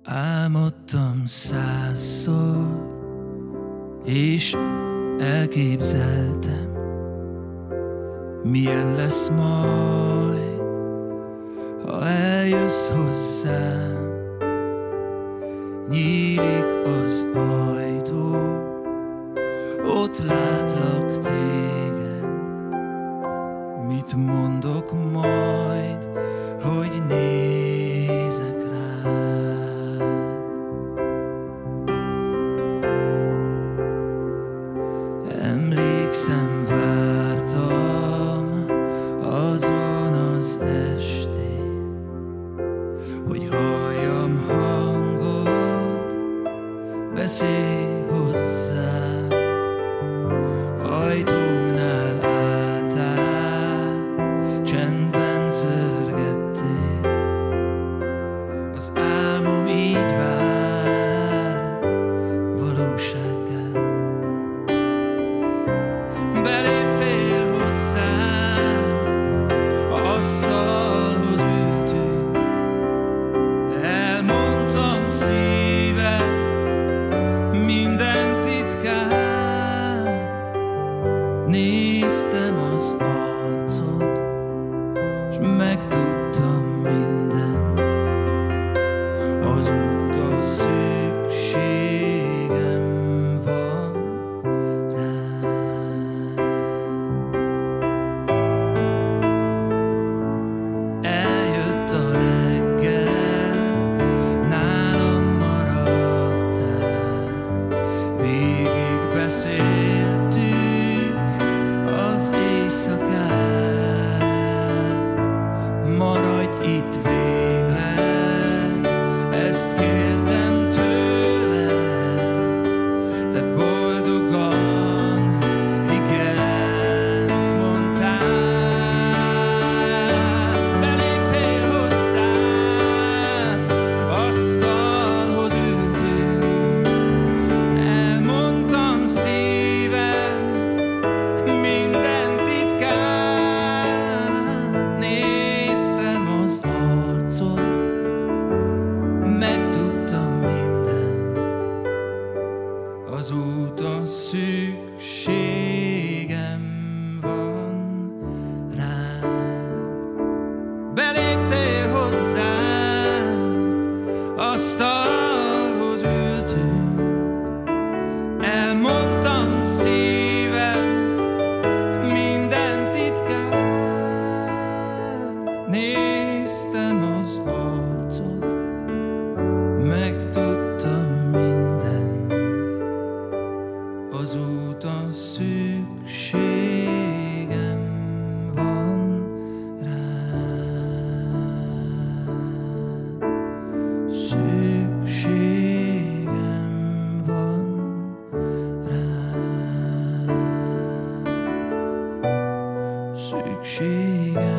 Álmodtam 100-szor, és elképzeltem, milyen lesz majd, ha eljössz hozzám. Nyílik az ajtó, ott látlak téged. Mit mondok majd, hogy nézek rád? Emlékszem, vártam azon az estén, hogy halljam hangod, beszélj hozzám. Ajtómnál álltál, csendben zörgettél, az álmom így vált valósággá. Beléptél hozzám, asztalhoz ültünk, elmondtam szívem minden titkát. Néztem az arcod, s megtudtam mindent. Azóta szükségem van rád. Eljött a reggel, nálam maradtál, végig beszéltük az éjszakát. Maradj itt végleg, ezt kértem tőled, te boldogan igent mondtál. Beléptél hozzám, asztalhoz ültünk, elmondtam szívem minden titkát. Néztem az arcod, megtudtam mindent. Azóta szükségem van rád. Beléptél hozzám, asztalhoz ültünk, elmondtam szívem minden titkát. Néztem az arcod, megtudtam mindent. Azóta szükségem van rád. Szükségem van rád. Szükségem